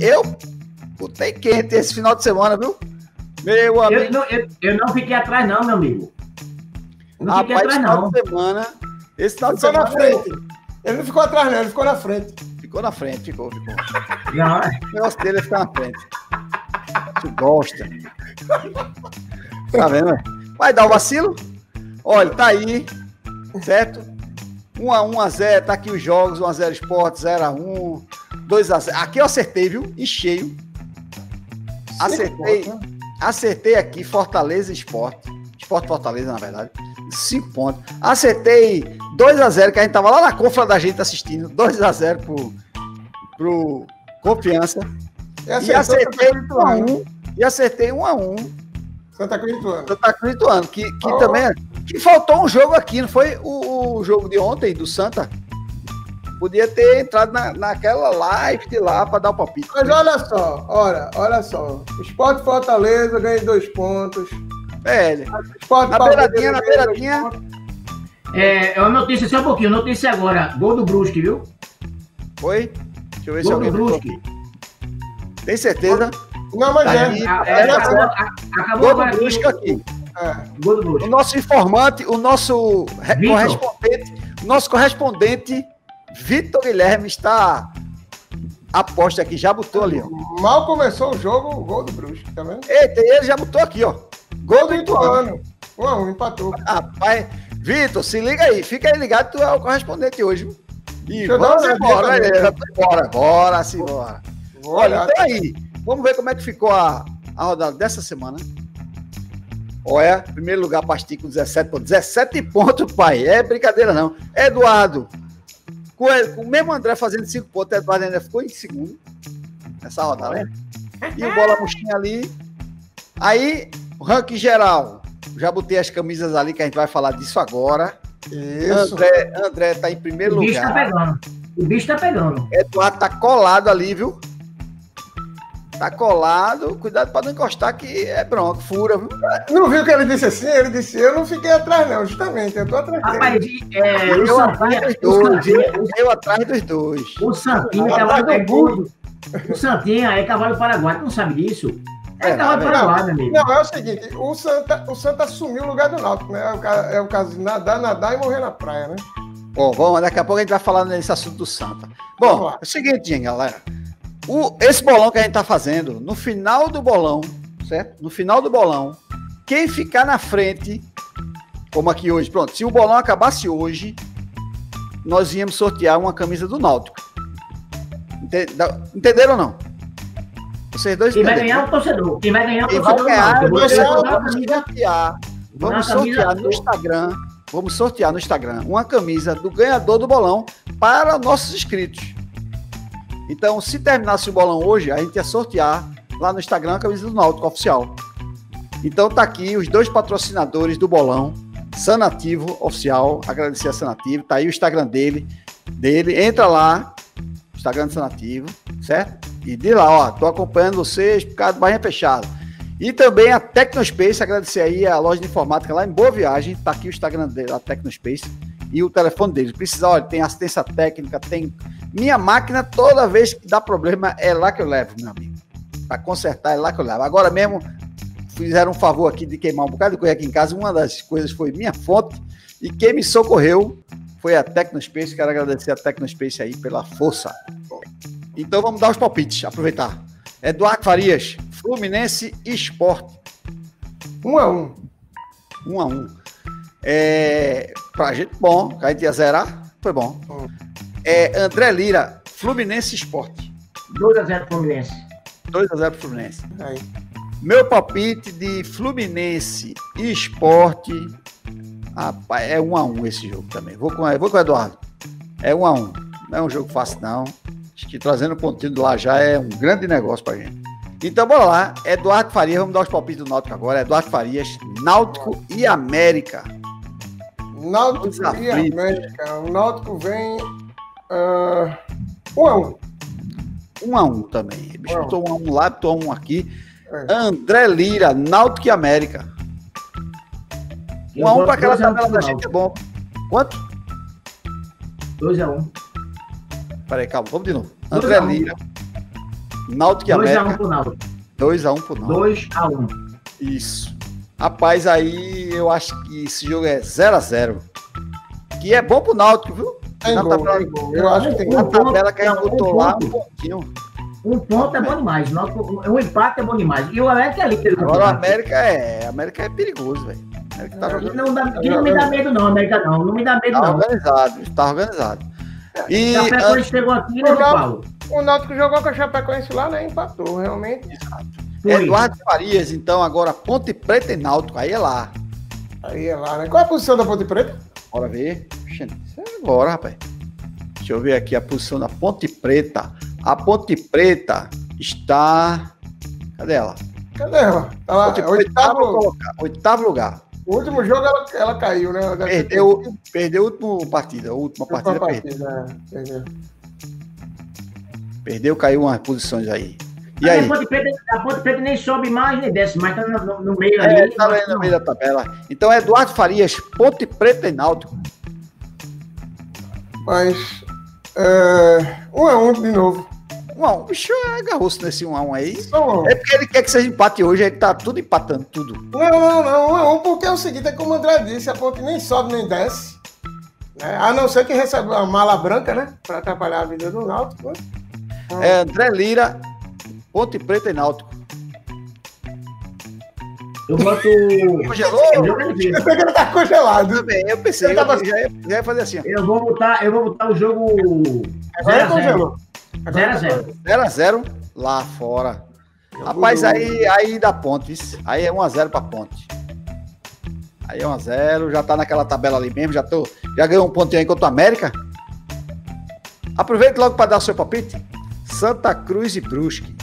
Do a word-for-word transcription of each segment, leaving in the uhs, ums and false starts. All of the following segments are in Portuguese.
eu botei quente esse final de semana, viu? Meu amigo. Eu não, eu, eu não fiquei atrás, não, meu amigo. Eu não fiquei Rapaz, atrás, esse final não. de semana. Esse final de Ficou semana. na frente. Ele não ficou atrás, não, ele ficou na frente. Ficou na frente, ficou, ficou. Não, é. O negócio dele é ficar na frente. Tu gosta. Tá vendo, né? Vai dar o vacilo? Olha, tá aí, certo? um a um a zero, tá aqui os jogos, um a zero Sport, zero a um, dois a zero. Aqui eu acertei, viu? Em cheio. Acertei, acertei aqui Fortaleza Sport. Sport Fortaleza, na verdade. cinco pontos. Acertei dois a zero, que a gente tava lá na confra da gente assistindo. dois a zero pro, pro Confiança. E acertei um a um. E acertei um a um. Santa Cruz Ituano. Santa Cruz Ituano, que, que oh. também... Que faltou um jogo aqui, não foi o, o jogo de ontem, do Santa? Podia ter entrado na, naquela live de lá para dar o palpite. Mas olha só, olha, olha só. Sport Fortaleza ganha dois pontos. Velho. Sport na beiradinha, na beiradinha. É, é uma notícia, só um pouquinho. Notícia agora. Gol do Brusque, viu? Foi? Deixa eu ver Gol se alguém... do Brusque. Tem certeza? Não, mas tá é. Aí, A, é, é, é acabou, a, acabou Gol do agora Brusque aqui. É. Gol do Brusque. O nosso informante, o nosso Vitor. correspondente, o nosso correspondente, Vitor Guilherme, está aposta aqui, já botou ali, ó. Mal começou o jogo, o gol do Brusque, tá vendo? Eita, ele já botou aqui, ó. Gol do Ituano. um a um, empatou. Rapaz, Vitor, se liga aí, fica aí ligado, tu é o correspondente hoje, viu? E Deixa eu vamos dar uma embora, olhadinha aí, bora, bora, sim, bora. Vou Olha, olhar. então aí, vamos ver como é que ficou a, a rodada dessa semana. Olha, primeiro lugar, Pastico, dezessete pontos. dezessete pontos, pai. É brincadeira, não. Eduardo, com, ele, com o mesmo André fazendo cinco pontos, Eduardo ainda ficou em segundo nessa rodada, né? E o Bola Murchinha ali. Aí, o ranking geral. Já botei as camisas ali, que a gente vai falar disso agora. Isso. André, André tá em primeiro O bicho lugar. tá pegando. O bicho tá pegando. Eduardo tá colado ali, viu? Tá colado. Cuidado para não encostar, que é bronco, fura, viu? Não viu que ele disse assim? Ele disse, eu não fiquei atrás não, justamente, eu tô atrás dele. Rapaz, é, o Eu atrás Santinha, dos o dois, Santinha, eu, eu atrás dos dois. o Santinha é Atrás cavalo do é burro. gordo. O Santinha é cavalo paraguai, tu não sabe disso? É, É, cavalo é, paraguai, meu amigo. Não, é o seguinte, o Santa, o Santa assumiu o lugar do Náutico, né? É o, ca- é o caso de nadar, nadar e morrer na praia, né? Bom, vamos, daqui a pouco a gente vai falar nesse assunto do Santa. Vamos Bom, lá. é o seguinte, galera. O, esse bolão que a gente tá fazendo, no final do bolão, certo? No final do bolão, quem ficar na frente, como aqui hoje, pronto, se o bolão acabasse hoje, nós íamos sortear uma camisa do Náutico. Ente- Entenderam ou não? Vocês dois Quem vai entenderam? ganhar é o torcedor. Quem vai ganhar é o Quem vai torcedor. ganhar, não. Eu vou- nós eu vou dar uma vamos camisa- sortear. Vamos Uma camisa sortear no boa. Instagram. Vamos sortear no Instagram uma camisa do ganhador do bolão para nossos inscritos. Então, se terminasse o bolão hoje, a gente ia sortear lá no Instagram a camisa do Náutico oficial. Então tá aqui os dois patrocinadores do bolão, Sanativo Oficial, agradecer a Sanativo, tá aí o Instagram dele, dele, entra lá, Instagram do Sanativo, certo? E de lá, ó, tô acompanhando vocês por causa do Barrinha Fechada. E também a Tecnospace, agradecer aí a loja de informática lá em Boa Viagem, tá aqui o Instagram dele, a Tecnospace, e o telefone dele. Precisa, olha, tem assistência técnica, tem... Minha máquina, toda vez que dá problema, é lá que eu levo, meu amigo. Para consertar, é lá que eu levo. Agora mesmo, fizeram um favor aqui de queimar um bocado de coisa aqui em casa. Uma das coisas foi minha fonte, e quem me socorreu foi a Tecnospace. Quero agradecer a Tecnospace aí pela força. Então vamos dar os palpites, aproveitar. Eduardo Farias, Fluminense e Sport. Um a um. Um a um. É, pra gente, bom, que a gente ia zerar, foi bom. Hum. É, André Lira, Fluminense e Sport. dois a zero Fluminense. dois a zero pro Fluminense. Aí. Meu palpite de Fluminense e Sport. Rapaz, é um a um esse jogo também. Vou com, vou com o Eduardo. É um a um. Não é um jogo fácil, não. Acho que trazendo o pontinho do lá já é um grande negócio pra gente. Então, bora lá. Eduardo Farias, vamos dar os palpites do Náutico agora. Eduardo Farias, Náutico e América. Náutico Dois e aflitos. América. O Náutico vem uh, um a um. um a um também. Bicho, Um a um. botou um a um lá, botou um aqui. É. André Lira, Náutico e América. um a um para aquela tabela da gente é bom. Quanto? dois a um. Peraí, calma, vamos de novo. dois André a um. Lira, Náutico e dois a um América. pro Náutico. dois a um pro Náutico. dois a um. Isso. Rapaz, aí eu acho que esse jogo é zero a zero. Que é bom pro Náutico, viu? Tem Na gol, tabela, tem gol. Eu acho que tem na gol. tabela que a gente Um botou lá, um ponto. pontinho. Um ponto é bom demais. Náutico- Um empate é bom demais. E o América é líder do Agora o campeonato. América é. América é perigoso, velho. O América tá É, jogando. Não, dá, que não me dá medo, não, América não. Não me dá medo, Tá não. organizado, tá organizado. E A Chapecoense chegou aqui, né, Paulo? O Náutico jogou com a Chapecoense lá, né? Empatou, realmente. Foi. Eduardo Farias, então, agora Ponte Preta e Náutico, aí é lá. Aí é lá, né? Qual é a posição da Ponte Preta? Bora ver. Gente, isso é agora, rapaz. Deixa eu ver aqui a posição da Ponte Preta. A Ponte Preta está. Cadê ela? Cadê ela? Tá lá, Ponte Preta, oitavo, colocar, oitavo lugar. o último jogo ela, ela caiu, né? Ela deve ter Perdeu, perdido perdeu a última partida. A última uma partida perdeu. partida, é, perdeu. Perdeu, caiu umas posições aí. E A aí? Ponte Preta, a Ponte Preta nem sobe mais, nem desce mais, tá no, no- no meio É, ali. tá aí no meio da tabela. Então, Eduardo Farias, Ponte Preta e Náutico. Mas. É, um a um de novo. um a um. Bicho, agarrou-se nesse um a um aí. Não, É porque ele quer que seja empate hoje, aí tá tudo empatando, tudo. não, não, não, um a um, porque é o seguinte, é como o André disse, a Ponte nem sobe nem desce. Né? A não ser que recebe uma mala branca, né? Pra atrapalhar a vida do Náutico. Né? É André Lira, Ponte Preta e Náutico. Eu boto. Congelou? O jogo é difícil. Eu sei que ele tá congelado. Tudo bem, eu pensei, Eu eu tava- já, ia, já ia fazer assim, ó. Eu vou botar, eu vou botar o jogo Agora zero a zero. congelou. zero a zero. zero a zero lá fora. Rapaz, aí, aí dá ponte, isso. Aí é um a zero pra Ponte. Aí é um a zero, já tá naquela tabela ali mesmo, já, tô, já ganhou um pontinho aí contra o América. Aproveite logo para dar o seu palpite. Santa Cruz e Brusque.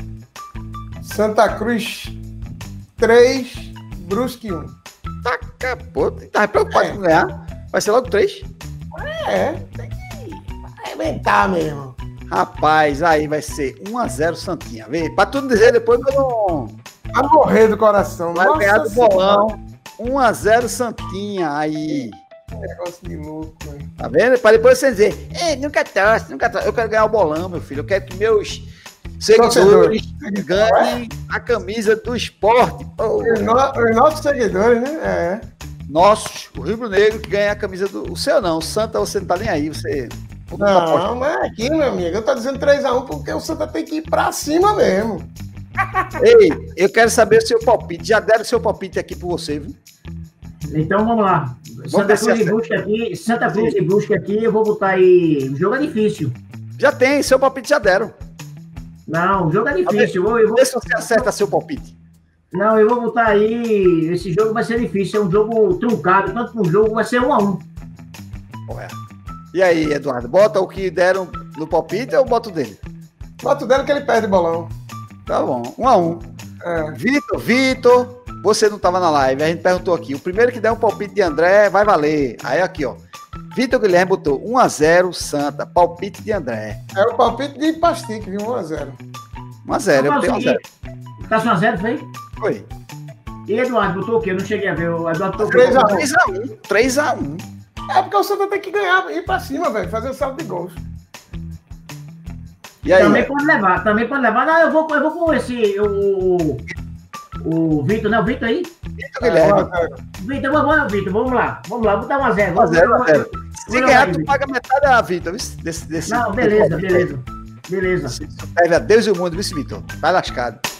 Santa Cruz três, Brusque um. Taca, pô, tá preocupado É. com ganhar. Vai ser logo três. É, tem que arrebentar mesmo. Rapaz, aí vai ser um a zero Santinha. Vê, pra tudo dizer depois que eu não Vai morrer do coração. vai Nossa ganhar do Senhora, bolão. um a zero Santinha. Aí, que negócio de louco, hein? tá vendo? Pra depois você dizer, ei, nunca torce, nunca torce. Eu quero ganhar o bolão, meu filho. Eu quero que meus seguidores ganhem a camisa do esporte. Pô, Os, no- os nossos seguidores, né? É. nossos, o Rio Negro que ganha a camisa do. O seu não, o Santa você não tá nem aí. Você. Não, mas aqui, meu amigo, eu tô dizendo três a um porque o Santa tem que ir pra cima mesmo. Ei, eu quero saber o seu palpite. Já deram o seu palpite aqui por você, viu? Então vamos lá. Santa ver se Cruz e acerta. Brusque aqui, Santa Cruz e Brusque aqui, eu vou botar aí. O jogo é difícil. Já tem, seu palpite já deram. Não, o jogo é difícil. Eu vou, eu vou- Vê se você acerta seu palpite. não, eu vou botar aí. Esse jogo vai ser difícil. É um jogo truncado. Tanto pro jogo vai ser um a um. Ué. E aí, Eduardo, bota o que deram no palpite ou bota o dele? Bota o dele que ele perde bolão. Tá bom, um a um. É. Vitor, Vitor, você não estava na live, a gente perguntou aqui. O primeiro que der um palpite de André vai valer. Aí aqui, ó. Vitor Guilherme botou um a zero Santa, palpite de André. É o palpite de Pastique, viu? um a zero. um a zero, eu tenho um a zero. Tá um a zero, foi? Foi. E Eduardo botou o quê? Eu não cheguei a ver. O Eduardo botou o quê? três a um. três a um. três a um. É porque o Santa tem que ganhar, ir pra cima, velho. Fazer o saldo de gols. E aí? Também pode levar, também pode levar. Não, eu vou, eu vou com esse. O, o Vitor, né? O Vitor aí? Vitor Guilherme. É, um a zero. Vitor, vamos lá, Vitor, vamos lá. Vamos lá, vou dar um a zero. um a zero, um a zero. Se Vou ganhar, jogar, tu paga metade da Vitor, viu? Desse, desse, Não, desse beleza, palpite aí. beleza. Beleza. Serve a Deus e o mundo, viu, Vitor? Vai lascado.